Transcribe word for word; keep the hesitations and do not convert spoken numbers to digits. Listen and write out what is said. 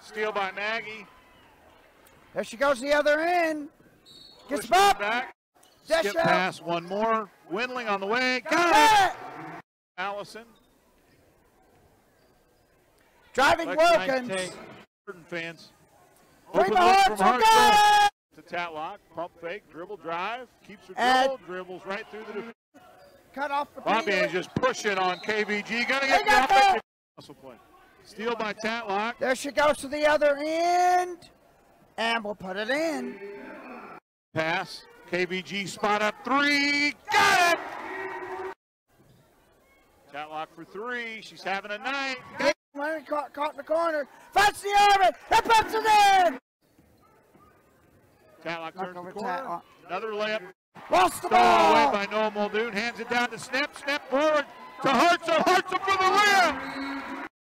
Steal by Maggie. There she goes the other end. Gets Push up. back. Dash Skip out. pass, one more. Windling on the way. Got it! Allison. Driving Wilkins. Certain fans. Three Open more look hearts from are Hartsville. good. To Tatlock. Pump fake. Dribble drive. Keeps her And dribble. Dribbles right through the defense. Cut off for Bobby Peter. is just pushing on K V G. Gonna get They got the that. offensive muscle play. Steal by Tatlock. There she goes to the other end. And we'll put it in. Pass. K V G spot up three. Got it! Tatlock for three. She's having a night. Got it. Caught, caught in the corner. Fights the arm. And puts it in. Tatlock Knocked turns over the corner. Tatlock. Another layup. Lost the Stolen away ball. by Noah Muldoon. Hands it down to Snip. Snip forward to Hartzell. Hartzell for the layup.